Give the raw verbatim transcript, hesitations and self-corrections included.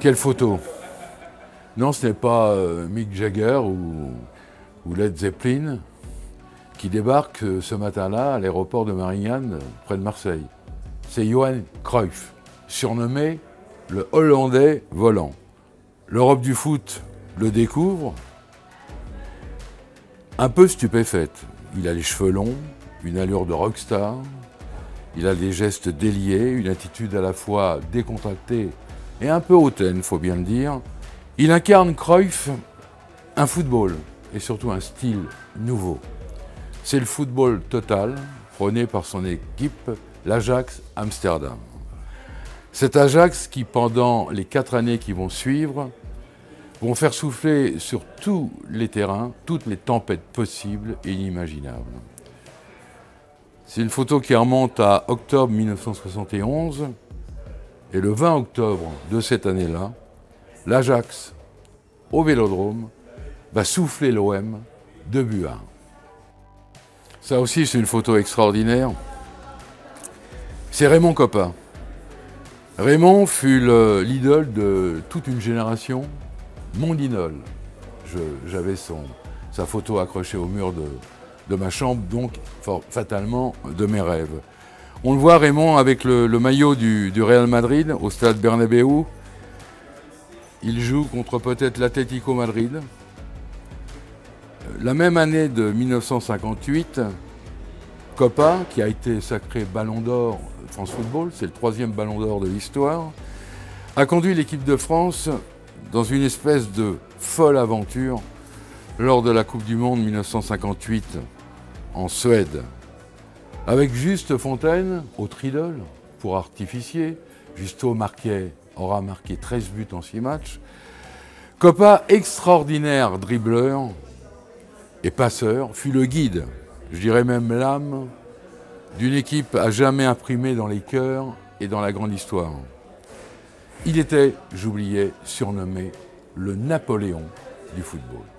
Quelle photo? Non, ce n'est pas euh, Mick Jagger ou, ou Led Zeppelin qui débarque euh, ce matin-là à l'aéroport de Marignane, près de Marseille. C'est Johan Cruyff, surnommé le Hollandais volant. L'Europe du foot le découvre, un peu stupéfaite. Il a les cheveux longs, une allure de rockstar, il a des gestes déliés, une attitude à la fois décontractée et un peu hautaine, faut bien le dire. Il incarne, Cruyff, un football et surtout un style nouveau. C'est le football total, prôné par son équipe, l'Ajax Amsterdam. Cet Ajax qui, pendant les quatre années qui vont suivre, vont faire souffler sur tous les terrains toutes les tempêtes possibles et inimaginables. C'est une photo qui remonte à octobre mille neuf cent soixante et onze, et le vingt octobre de cette année-là, l'Ajax, au Vélodrome, va souffler l'O M deux buts à un. Ça aussi, c'est une photo extraordinaire. C'est Raymond Kopa. Raymond fut l'idole de toute une génération, mon idole. J'avais sa photo accrochée au mur de, de ma chambre, donc fort, fatalement de mes rêves. On le voit, Raymond, avec le, le maillot du, du Real Madrid au stade Bernabéu. Il joue contre peut-être l'Atlético Madrid. La même année de mille neuf cent cinquante-huit, Kopa, qui a été sacré Ballon d'Or France Football, c'est le troisième Ballon d'Or de l'histoire, a conduit l'équipe de France dans une espèce de folle aventure lors de la Coupe du Monde mille neuf cent cinquante-huit en Suède. Avec Juste Fontaine, autre idole, pour artificier, Justo marquait, aura marqué treize buts en six matchs. Kopa, extraordinaire dribbleur et passeur, fut le guide, je dirais même l'âme, d'une équipe à jamais imprimée dans les cœurs et dans la grande histoire. Il était, j'oubliais, surnommé le Napoléon du football.